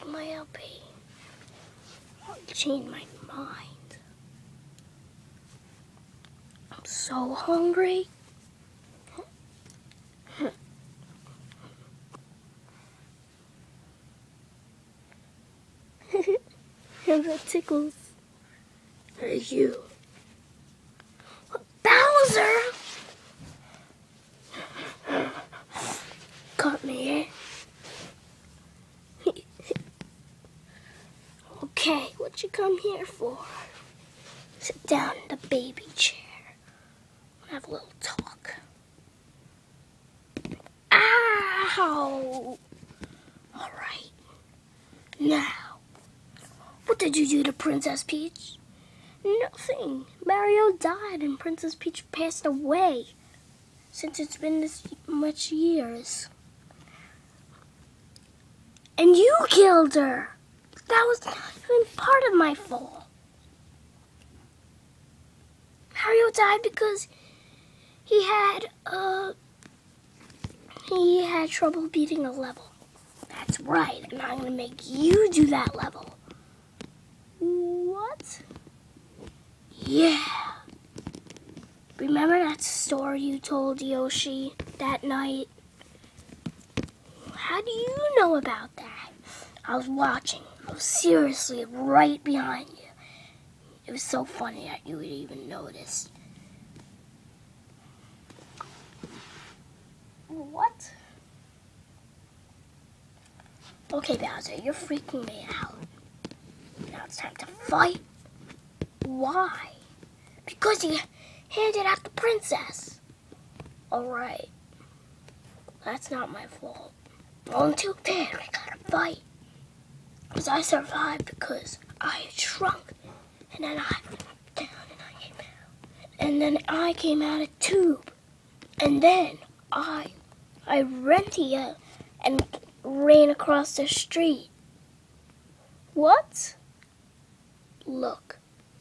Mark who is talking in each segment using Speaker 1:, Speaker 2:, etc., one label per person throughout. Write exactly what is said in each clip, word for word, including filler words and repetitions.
Speaker 1: take my L P. I'll change my mind. I'm so hungry. And that tickles. Hey, you. Bowser! Caught me, eh? Okay, what you come here for? Sit down in the baby chair. Have a little talk. Ow! Alright. Now, what did you do to Princess Peach? Nothing. Mario died and Princess Peach passed away. Since it's been this much years. And you killed her. That was not even part of my fault. Mario died because he had uh he had trouble beating a level. That's right, and I'm gonna make you do that level. What? Yeah. Remember that story you told Yoshi that night? How do you know about that? I was watching. I was seriously right behind you. It was so funny that you would even notice. What? Okay, Bowser, you're freaking me out. Now it's time to fight. Why? Because you handed out the princess. Alright. That's not my fault. On too bad, we gotta fight. Because I survived because I shrunk. And then I went down and I came out. And then I came out a tube. And then I I ran to you and ran across the street. What? Look.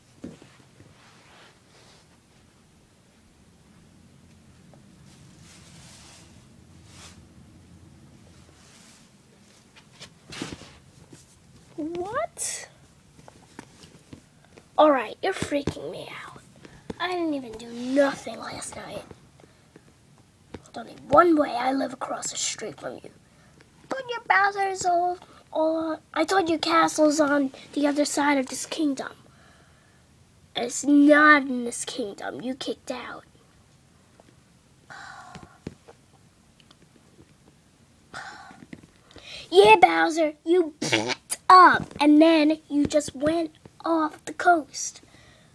Speaker 1: What? Alright, you're freaking me out. I didn't even do nothing last night. There's only one way I live across the street from you. I thought your Bowser's all, all, I thought your castle's on the other side of this kingdom. And it's not in this kingdom. You kicked out. Yeah, Bowser, you picked up, and then you just went off the coast.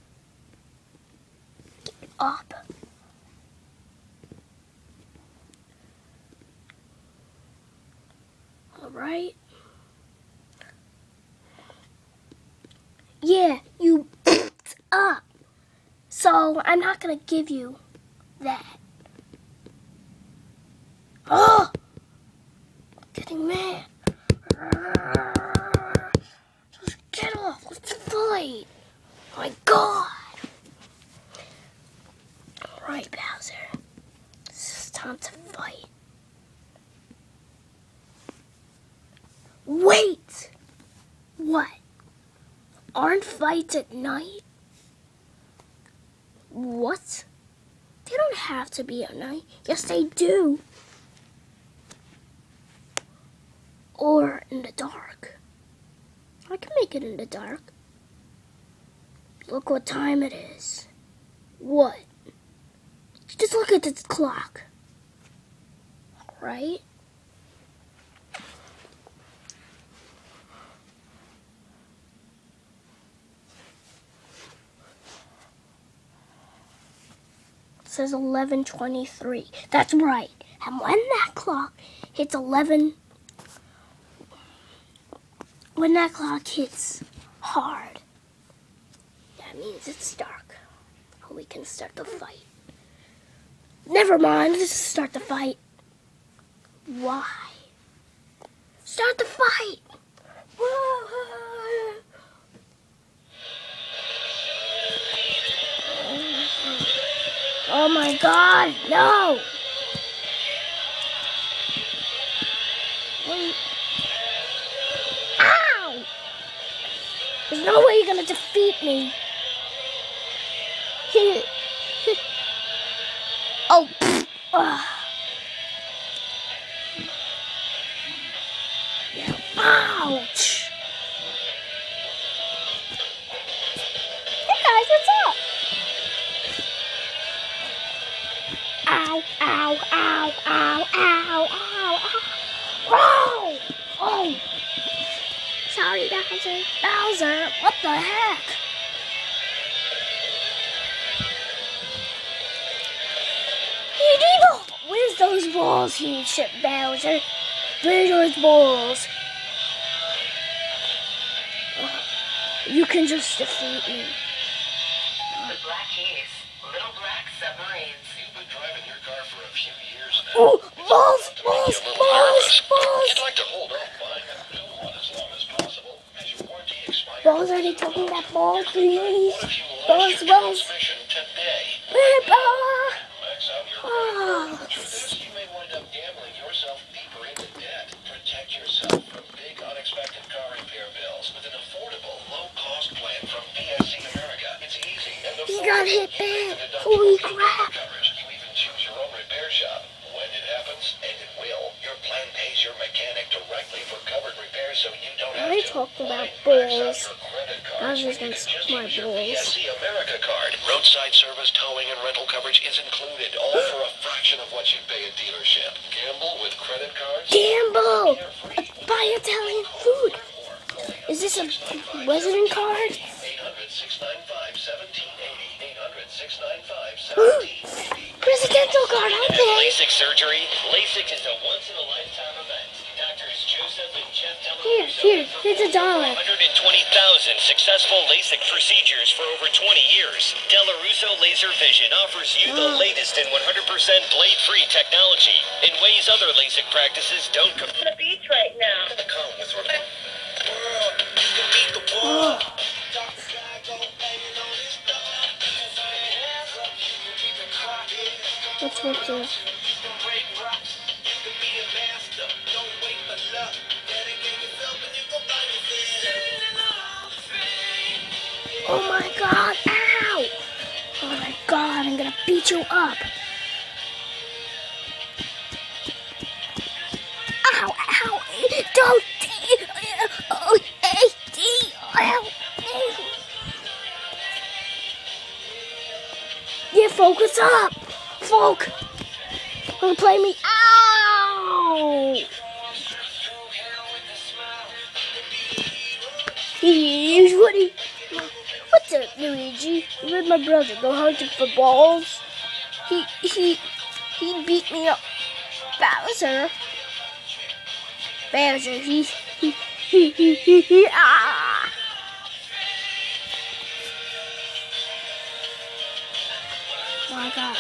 Speaker 1: Get up. All right. Yeah, you picked up. So I'm not gonna give you that. Oh! Getting mad. Just get off. Let's fight. Oh my God. All right, Bowser. It's time to fight. Wait. What? Aren't fights at night? What? They don't have to be at night. Yes, they do. Or in the dark. I can make it in the dark. Look what time it is. What? Just look at this clock. Right? It says eleven twenty-three. That's right. And when that clock hits eleven, when that clock hits hard, that means it's dark. We can start the fight. Never mind, let's start the fight. Why? Start the fight! Whoa. Oh my God, no! Ah! There's no way you're gonna defeat me. Oh, pfft. Ugh. Yeah. Ouch. Hey guys, what's up? Ow, ow, ow, ow, ow, ow, ow. Whoa! Oh! Sorry, Bowser. Bowser, what the heck? Where's those balls he ship, Bowser? Where's those balls? Oh, you can just defeat me.
Speaker 2: The Black Keys, little black submarines. You've been driving your car for a few years now.
Speaker 1: Oh, balls, balls, balls, balls.
Speaker 2: You'd like to hold off buying a new one as long as possible as your warranty expires.
Speaker 1: Balls, are they talking about balls, please?
Speaker 2: What if you
Speaker 1: Balls,
Speaker 2: lost your
Speaker 1: balls.
Speaker 2: transmission today?
Speaker 1: Ball.
Speaker 2: Max out your
Speaker 1: Oh.
Speaker 2: The truth is, you may wind up gambling yourself deeper into debt. Protect yourself from big, unexpected car repair bills with an affordable, low-cost plan from B S C America. It's easy and
Speaker 1: He
Speaker 2: affordable.
Speaker 1: got hit bad. Holy crap.
Speaker 2: Coverage. You even choose your own repair shop. When it happens, and it will, your plan pays your mechanic directly for covered repairs so you don't have
Speaker 1: I
Speaker 2: to.
Speaker 1: talked about
Speaker 2: Why max out
Speaker 1: balls.
Speaker 2: your credit
Speaker 1: I
Speaker 2: cards
Speaker 1: was just
Speaker 2: when
Speaker 1: gonna
Speaker 2: you
Speaker 1: suck
Speaker 2: just
Speaker 1: my
Speaker 2: use your B S
Speaker 1: balls.
Speaker 2: C America card. Roadside service, towing, and rental coverage is included, all for a fraction of what you pay at dealership. Gamble with credit cards?
Speaker 1: Gamble! Buy Italian food. Is this a resident card?
Speaker 2: eight hundred, six nine five, one seven eight zero. eight hundred, six nine five, one seven eight zero.
Speaker 1: Presidential card,
Speaker 3: At
Speaker 1: okay.
Speaker 3: LASIK surgery, LASIK is a once-in-a-lifetime event. Doctors Joseph and Jeff
Speaker 1: Here, here, here's a dollar.
Speaker 3: one hundred twenty thousand successful LASIK procedures for over twenty years. Della Russo Laser Vision offers you the
Speaker 1: Wow.
Speaker 3: latest in one hundred percent blade-free technology in ways other LASIK practices don't compare.
Speaker 4: The beach right now.
Speaker 2: Come with her. World, you can beat the
Speaker 1: Oh.
Speaker 2: world.
Speaker 1: What's with this? Oh my god, ow! Oh my god, I'm gonna beat you up. Ow, ow, don't, oh, hey, ow. Yeah, folk, what's up? Folk, wanna play me? Ow! Here's Woody. What's up, Luigi? I'm with my brother. Go hunting for balls. He he he beat me up. Bowser. Bowser. He he he he he, he ah. Oh my God.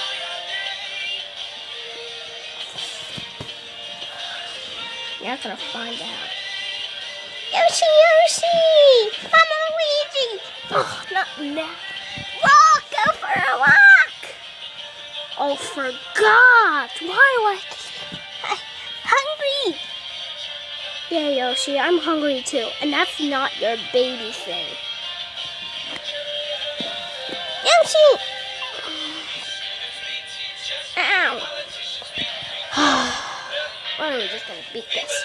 Speaker 1: You're not gonna find out. Yoshi, Yoshi! I'm Luigi! Oh, not now. Walk, go for a walk! Oh, forgot! Why was I hungry? Yeah, Yoshi, I'm hungry too. And that's not your baby thing. Yoshi! Ow! Why are we just gonna beat this?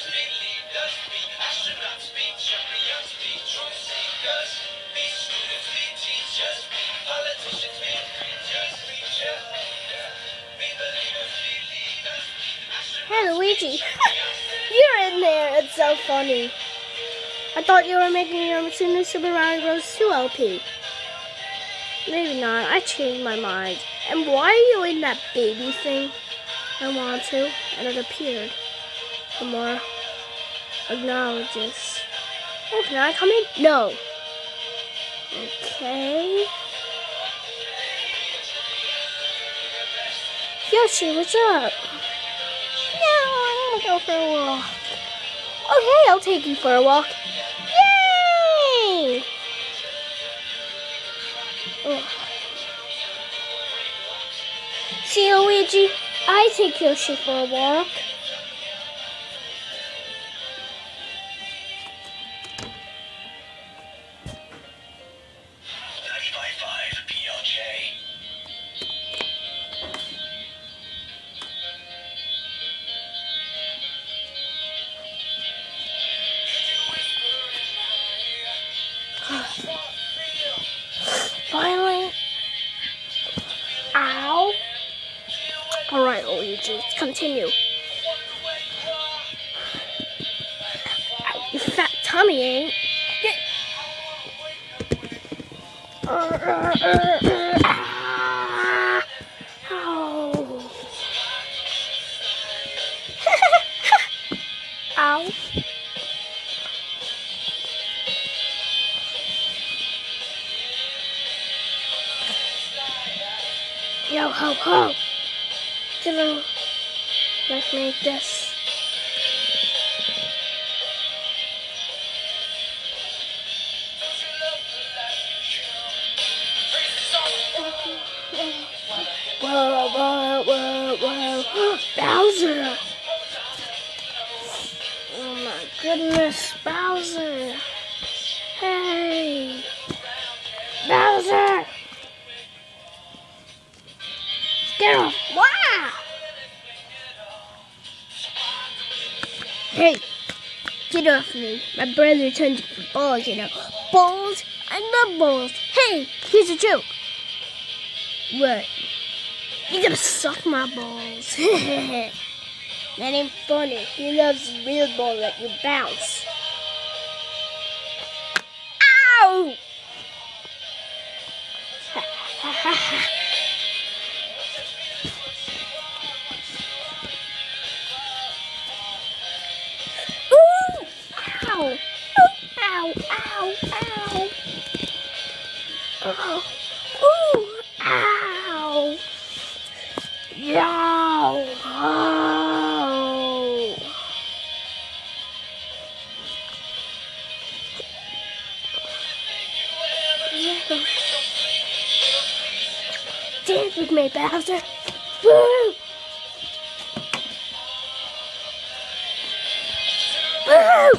Speaker 1: Hey, Luigi. You're in there. It's so funny. I thought you were making your Super Mario Bros. two L P. Maybe not. I changed my mind. And why are you in that baby thing? I want to. And it appeared. The more acknowledges. Oh, can I come in? No. Okay. Yoshi, what's up? No, I want to go for a walk. Oh, hey, I'll take you for a walk. Yay! Ugh. See, Luigi, I take Yoshi for a walk. continue. Your fat tummy ain't. Uh, uh, uh, uh, ah. Oh. Ow. Yo ho ho. Hello. Let's make this. Whoa, whoa, whoa, whoa. Bowser! Oh my goodness, Bowser! Hey! Bowser! Get off! Wow! Hey! Get off me. My brother turned to balls, you know. Balls? I love balls. Hey! Here's a joke. What? You're gonna suck my balls. That ain't funny. He loves real ball that you bounce. Ow! Ooh! Ow! Ow! Ow! Ow! Ow! Ooh! Ow! Yow! Oh. Dance with me, Bowser! Woo! Woo!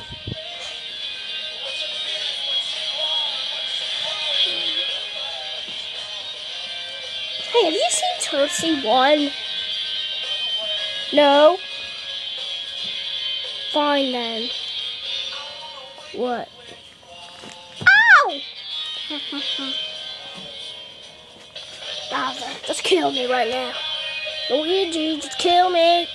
Speaker 1: Hey, have you seen Tootsie one? No? Fine then. What? Ow! Bowser, just kill me right now. Luigi, just kill me.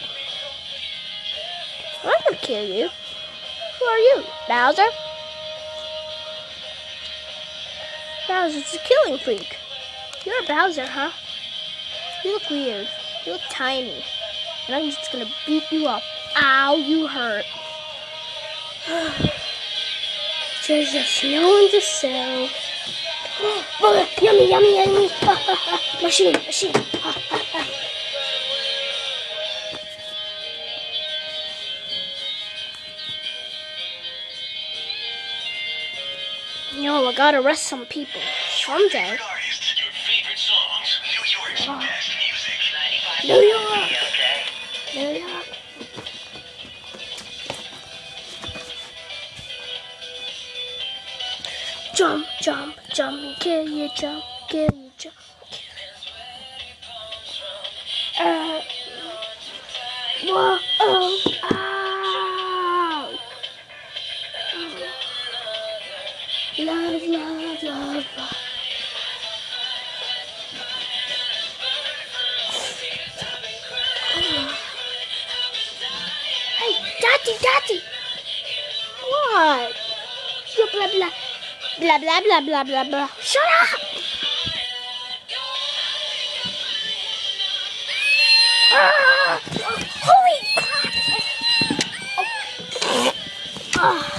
Speaker 1: I'm gonna kill you. Who are you, Bowser? Bowser's a killing freak. You're a Bowser, huh? You look weird. You look tiny. And I'm just gonna beat you up. Ow, you hurt. There's just no one to sell. Oh, yummy, yummy, yummy. Machine, machine. No, I gotta arrest some people. Someday.
Speaker 2: Artists, your favorite songs, New York's
Speaker 1: Oh.
Speaker 2: best music.
Speaker 1: New York. New York. Jump, jump, jump, and kill you, jump, kill you, jump. Uh, whoa, oh, ow. Love, love, love, love. Hey, Daddy, Daddy. What? You blah, blah. Blah, blah, blah, blah, blah, blah. Shut up! Ah! Holy crap! Oh. Ah.